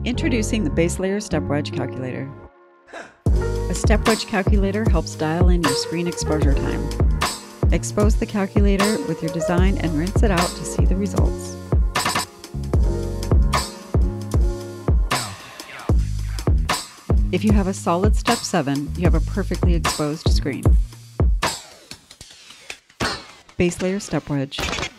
Introducing the Baselayr Step Wedge Calculator. A step wedge calculator helps dial in your screen exposure time. Expose the calculator with your design and rinse it out to see the results. If you have a solid step 7, you have a perfectly exposed screen. Baselayr Step Wedge.